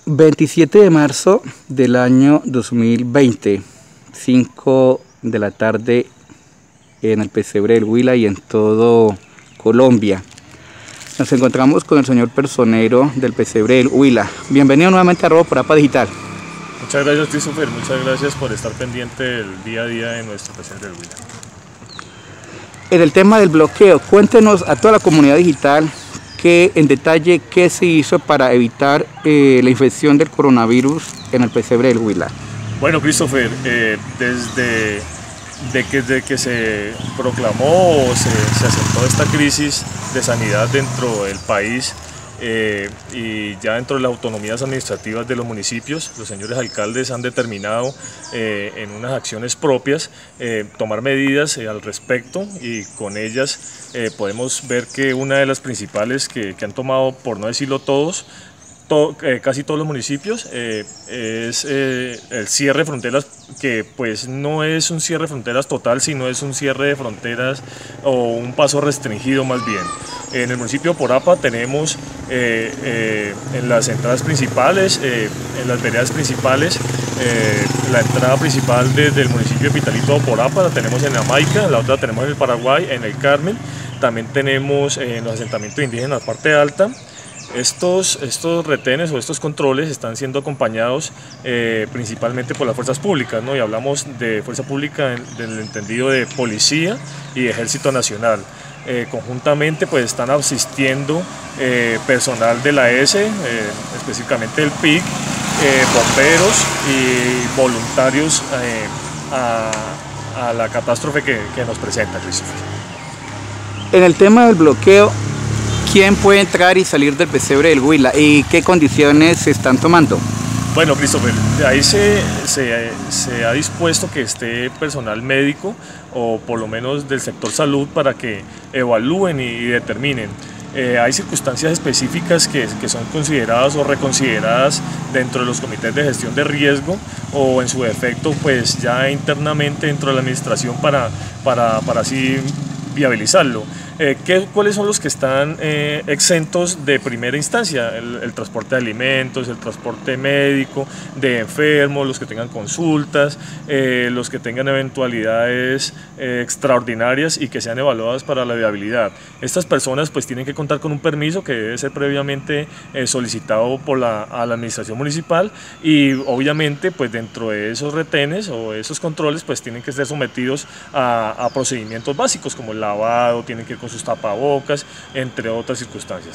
27 de marzo del año 2020, 5 de la tarde en el Pesebre del Huila y en todo Colombia. Nos encontramos con el señor personero del Pesebre del Huila. Bienvenido nuevamente a Robo por APA Digital. Muchas gracias, Christopher. Muchas gracias por estar pendiente del día a día de nuestro Pesebre del Huila. En el tema del bloqueo, cuéntenos a toda la comunidad digital en detalle qué se hizo para evitar la infección del coronavirus en el Pesebre del Huila. Bueno, Christopher, desde que se proclamó o se asentó esta crisis de sanidad dentro del país y ya dentro de las autonomías administrativas de los municipios, los señores alcaldes han determinado en unas acciones propias tomar medidas al respecto, y con ellas podemos ver que una de las principales que han tomado, por no decirlo todos, casi todos los municipios, es el cierre de fronteras, que pues no es un cierre de fronteras total, sino es un cierre de fronteras o un paso restringido más bien. En el municipio de Porapa tenemos en las entradas principales, en las veredas principales, la entrada principal desde el municipio de Pitalito a Porapa la tenemos en Jamaica, la otra la tenemos en el Paraguay, en el Carmen, también tenemos en los asentamientos indígenas parte alta. Estos retenes o estos controles están siendo acompañados principalmente por las fuerzas públicas, ¿no? Y hablamos de fuerza pública en el entendido de policía y ejército nacional. Conjuntamente pues están asistiendo personal de la ESE, específicamente el PIC, bomberos y voluntarios a la catástrofe que nos presenta, Christopher. En el tema del bloqueo, ¿quién puede entrar y salir del Pesebre del Huila y qué condiciones se están tomando? Bueno, Christopher, de ahí se ha dispuesto que esté personal médico o por lo menos del sector salud para que evalúen y determinen. Hay circunstancias específicas que son consideradas o reconsideradas dentro de los comités de gestión de riesgo o en su defecto pues ya internamente dentro de la administración para así viabilizarlo. ¿Cuáles son los que están exentos de primera instancia? El transporte de alimentos, el transporte médico, de enfermos, los que tengan consultas, los que tengan eventualidades extraordinarias y que sean evaluadas para la viabilidad. Estas personas pues tienen que contar con un permiso que debe ser previamente solicitado a la administración municipal, y obviamente pues dentro de esos retenes o esos controles pues tienen que ser sometidos a procedimientos básicos como el lavado, tienen que ir con sus tapabocas, entre otras circunstancias.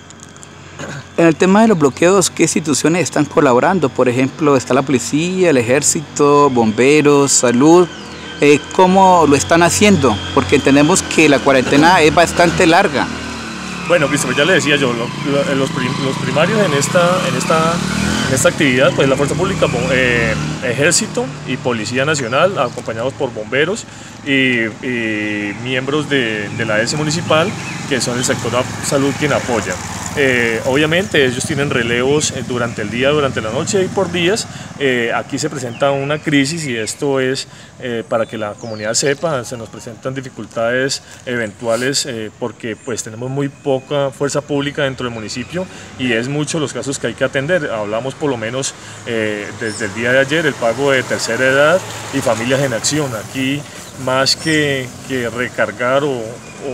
En el tema de los bloqueos, ¿qué instituciones están colaborando? Por ejemplo, está la policía, el ejército, bomberos, salud. ¿Cómo lo están haciendo? Porque entendemos que la cuarentena es bastante larga. Bueno, Christopher, ya le decía yo, los primarios en esta actividad, pues la fuerza pública, ejército y policía nacional, acompañados por bomberos y miembros de la ESE municipal, que son el sector salud quien apoya. Obviamente ellos tienen relevos durante el día, durante la noche y por días. Aquí se presenta una crisis, y esto es para que la comunidad sepa, se nos presentan dificultades eventuales porque pues tenemos muy poca fuerza pública dentro del municipio y es muchos los casos que hay que atender. Hablamos por lo menos desde el día de ayer el pago de tercera edad y familias en acción. Aquí más que recargar o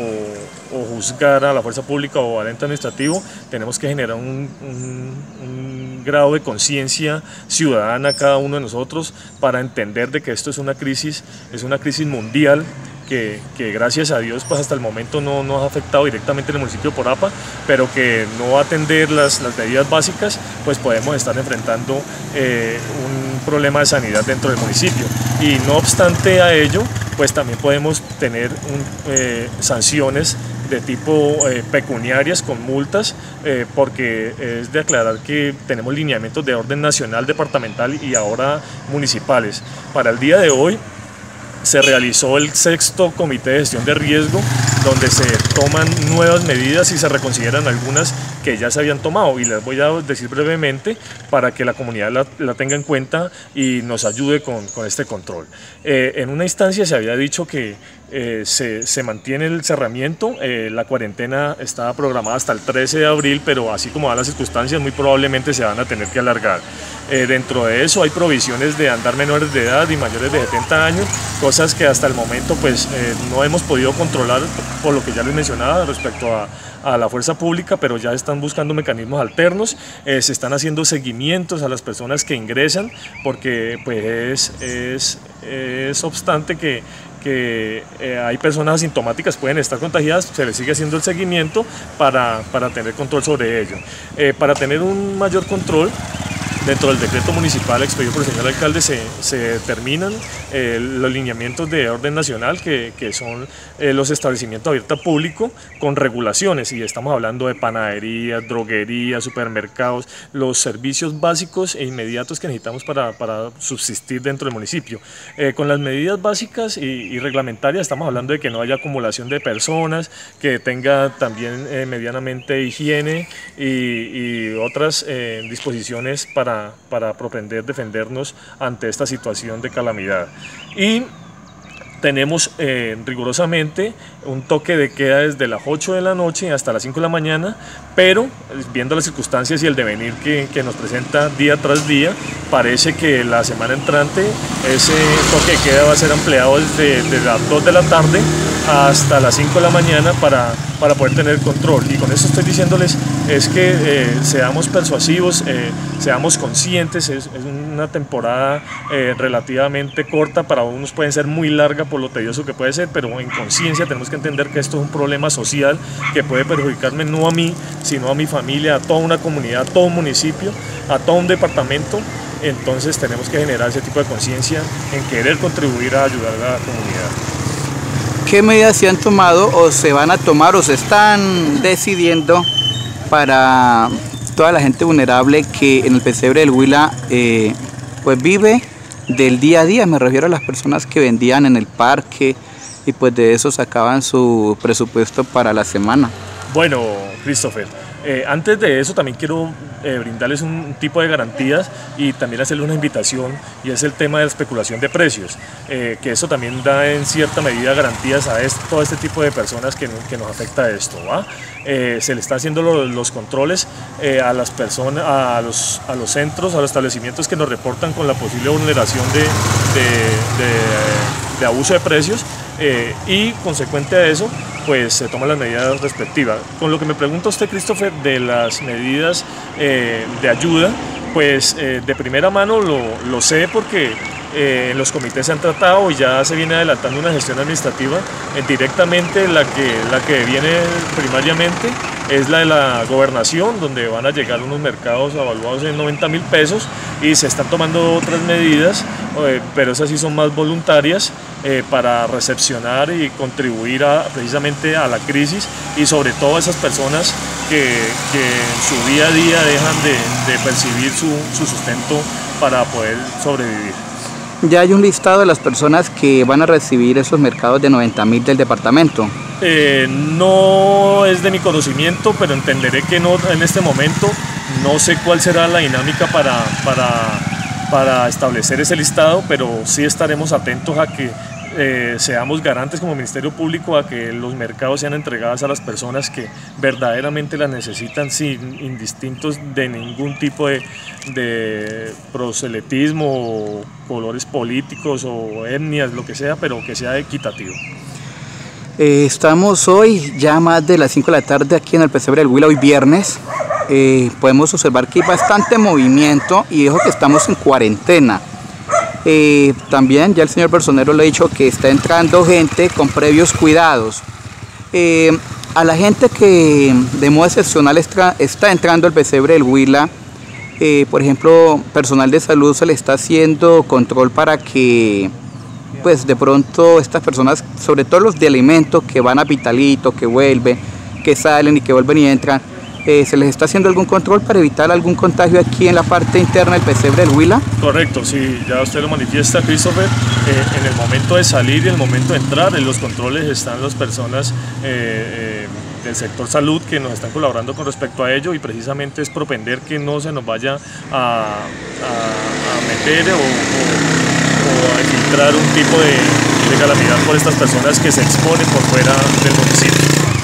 juzgar a la fuerza pública o al ente administrativo, tenemos que generar un grado de conciencia ciudadana cada uno de nosotros para entender de que esto es una crisis mundial que gracias a Dios pues hasta el momento no nos ha afectado directamente en el municipio de Porapa, pero que no atender las medidas básicas pues podemos estar enfrentando un problema de sanidad dentro del municipio, y no obstante a ello pues también podemos tener sanciones de tipo pecuniarias con multas, porque es de aclarar que tenemos lineamientos de orden nacional, departamental y ahora municipales. Para el día de hoy se realizó el 6º comité de gestión de riesgo, donde se toman nuevas medidas y se reconsideran algunas que ya se habían tomado, y les voy a decir brevemente para que la comunidad la tenga en cuenta y nos ayude con este control. En una instancia se había dicho que se mantiene el cerramiento. La cuarentena está programada hasta el 13 de abril, pero así como van las circunstancias, muy probablemente se van a tener que alargar. Dentro de eso hay provisiones de andar menores de edad y mayores de 70 años, cosas que hasta el momento pues, no hemos podido controlar por lo que ya les mencionaba respecto a la fuerza pública, pero ya están buscando mecanismos alternos. Se están haciendo seguimientos a las personas que ingresan, porque pues, es obstante que hay personas asintomáticas, pueden estar contagiadas, se les sigue haciendo el seguimiento para tener control sobre ello. Para tener un mayor control, dentro del decreto municipal expedido por el señor alcalde se determinan los lineamientos de orden nacional, que son los establecimientos abiertos al público con regulaciones, y estamos hablando de panaderías, droguerías, supermercados, los servicios básicos e inmediatos que necesitamos para subsistir dentro del municipio. Con las medidas básicas y reglamentarias estamos hablando de que no haya acumulación de personas, que tenga también medianamente higiene y otras disposiciones para propender defendernos ante esta situación de calamidad. Y tenemos rigurosamente un toque de queda desde las 8 de la noche hasta las 5 de la mañana, pero viendo las circunstancias y el devenir que nos presenta día tras día, parece que la semana entrante ese toque de queda va a ser ampliado desde las 2 de la tarde hasta las 5 de la mañana para poder tener control. Y con eso estoy diciéndoles es que seamos persuasivos, seamos conscientes. Es una temporada relativamente corta, para unos pueden ser muy larga por lo tedioso que puede ser, pero en conciencia tenemos que entender que esto es un problema social que puede perjudicarme no a mí, sino a mi familia, a toda una comunidad, a todo un municipio, a todo un departamento. Entonces tenemos que generar ese tipo de conciencia en querer contribuir a ayudar a la comunidad. ¿Qué medidas se han tomado o se van a tomar o se están decidiendo para toda la gente vulnerable que en el pesebre del Huila pues vive del día a día? Me refiero a las personas que vendían en el parque y pues de eso sacaban su presupuesto para la semana. Bueno, Christopher, antes de eso también quiero brindarles un tipo de garantías y también hacerles una invitación, y es el tema de la especulación de precios, que eso también da en cierta medida garantías a todo este tipo de personas que nos afecta esto, ¿va? Se le están haciendo los controles a las personas, a los centros, a los establecimientos que nos reportan con la posible vulneración de abuso de precios, y consecuente a eso pues se toman las medidas respectivas. Con lo que me pregunta usted, Christopher, de las medidas de ayuda, pues de primera mano lo sé, porque en los comités se han tratado y ya se viene adelantando una gestión administrativa. Directamente la que viene primariamente es la de la gobernación, donde van a llegar unos mercados evaluados en 90.000 pesos, y se están tomando otras medidas, pero esas sí son más voluntarias, para recepcionar y contribuir precisamente a la crisis, y sobre todo a esas personas que en su día a día dejan de percibir su sustento para poder sobrevivir. ¿Ya hay un listado de las personas que van a recibir esos mercados de 90.000 del departamento? No es de mi conocimiento, pero entenderé que no en este momento. No sé cuál será la dinámica para establecer ese listado, pero sí estaremos atentos a que seamos garantes como Ministerio Público a que los mercados sean entregados a las personas que verdaderamente las necesitan, sin indistintos de ningún tipo de proselitismo o colores políticos o etnias, lo que sea, pero que sea equitativo. Estamos hoy ya más de las 5 de la tarde aquí en el pesebre del Huila, hoy viernes. Podemos observar que hay bastante movimiento, y dijo que estamos en cuarentena. También ya el señor personero le ha dicho que está entrando gente con previos cuidados. A la gente que de modo excepcional está entrando al pesebre del Huila, por ejemplo, personal de salud se le está haciendo control para que pues de pronto estas personas, sobre todo los de alimentos que van a Pitalito, que vuelven, que salen y que vuelven y entran, ¿se les está haciendo algún control para evitar algún contagio aquí en la parte interna del pesebre del Huila? Correcto, sí, ya usted lo manifiesta, Christopher. En el momento de salir y el momento de entrar, en los controles están las personas del sector salud que nos están colaborando con respecto a ello, y precisamente es propender que no se nos vaya a meter o a infiltrar un tipo de calamidad por estas personas que se exponen por fuera del municipio.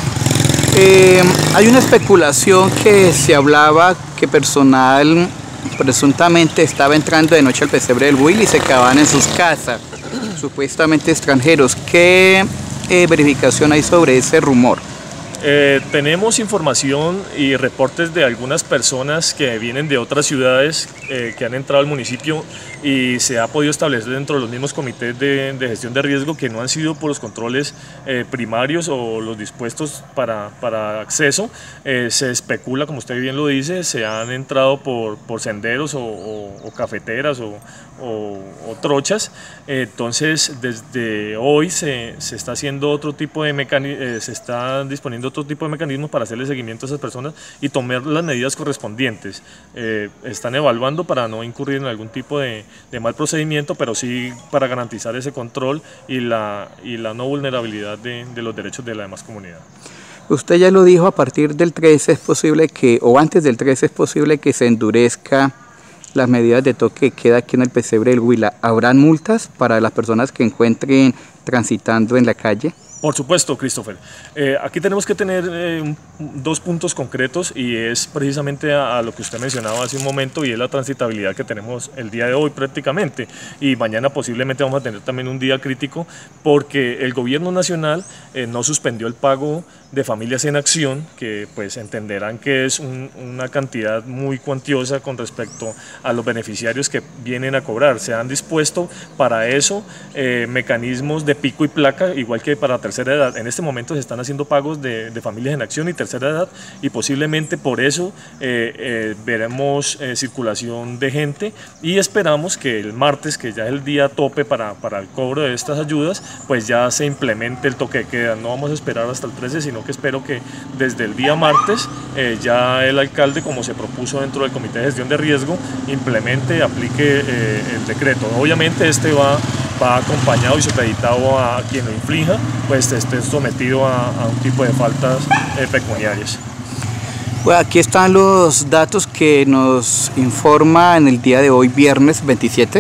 Hay una especulación que se hablaba que personal presuntamente estaba entrando de noche al pesebre del Huila y se quedaban en sus casas, supuestamente extranjeros. ¿Qué verificación hay sobre ese rumor? Tenemos información y reportes de algunas personas que vienen de otras ciudades que han entrado al municipio y se ha podido establecer dentro de los mismos comités de gestión de riesgo que no han sido por los controles primarios o los dispuestos para acceso. Se especula, como usted bien lo dice, se han entrado por senderos o cafeteras o trochas. Entonces desde hoy se está haciendo otro tipo de se está disponiendo otro tipo de mecanismos para hacerle seguimiento a esas personas y tomar las medidas correspondientes. Están evaluando para no incurrir en algún tipo de mal procedimiento, pero sí para garantizar ese control y la no vulnerabilidad de los derechos de la demás comunidad. Usted ya lo dijo, a partir del 13 es posible que, o antes del 13 es posible que se endurezca las medidas de toque de queda aquí en el pesebre del Huila. ¿Habrán multas para las personas que encuentren transitando en la calle? Por supuesto, Christopher. Aquí tenemos que tener dos puntos concretos y es precisamente a lo que usted mencionaba hace un momento y es la transitabilidad que tenemos el día de hoy prácticamente y mañana posiblemente vamos a tener también un día crítico porque el gobierno nacional no suspendió el pago de Familias en Acción, que pues entenderán que es una cantidad muy cuantiosa con respecto a los beneficiarios que vienen a cobrar. Se han dispuesto para eso mecanismos de pico y placa, igual que para tercera edad. En este momento se están haciendo pagos de Familias en Acción y tercera edad y posiblemente por eso veremos circulación de gente y esperamos que el martes, que ya es el día tope para el cobro de estas ayudas, pues ya se implemente el toque de queda. No vamos a esperar hasta el 13, sino que espero que desde el día martes ya el alcalde, como se propuso dentro del Comité de Gestión de Riesgo, implemente, aplique el decreto. Obviamente este va acompañado y supeditado a quien lo inflija, pues esté sometido a un tipo de faltas pecuniarias. Bueno, aquí están los datos que nos informa en el día de hoy, viernes 27.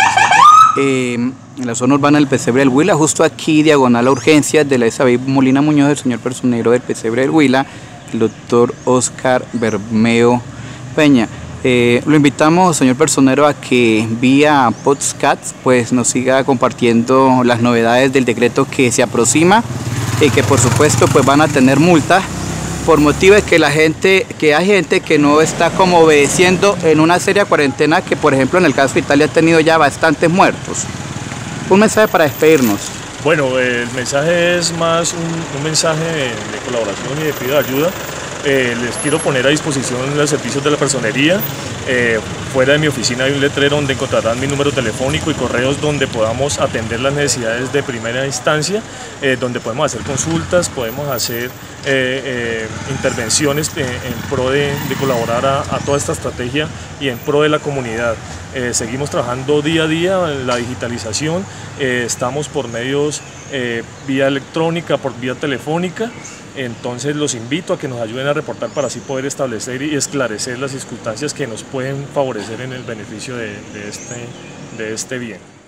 En la zona urbana del pesebre del Huila, justo aquí, diagonal a urgencias de la Isabel Molina Muñoz, el señor personero del pesebre del Huila, el doctor Oscar Bermeo Peña. Lo invitamos, señor personero, a que vía podcast pues nos siga compartiendo las novedades del decreto que se aproxima y que por supuesto pues van a tener multas por motivo de que hay gente que no está como obedeciendo en una seria cuarentena que, por ejemplo, en el caso de Italia ha tenido ya bastantes muertos. Un mensaje para despedirnos. Bueno, el mensaje es más un mensaje de colaboración y de pedido de ayuda. Les quiero poner a disposición los servicios de la personería. Fuera de mi oficina hay un letrero donde encontrarán mi número telefónico y correos donde podamos atender las necesidades de primera instancia, donde podemos hacer consultas, podemos hacer intervenciones en pro de colaborar a toda esta estrategia y en pro de la comunidad. Seguimos trabajando día a día en la digitalización, estamos por medios vía electrónica, por vía telefónica. Entonces los invito a que nos ayuden a reportar para así poder establecer y esclarecer las circunstancias que nos pueden favorecer en el beneficio de este bien.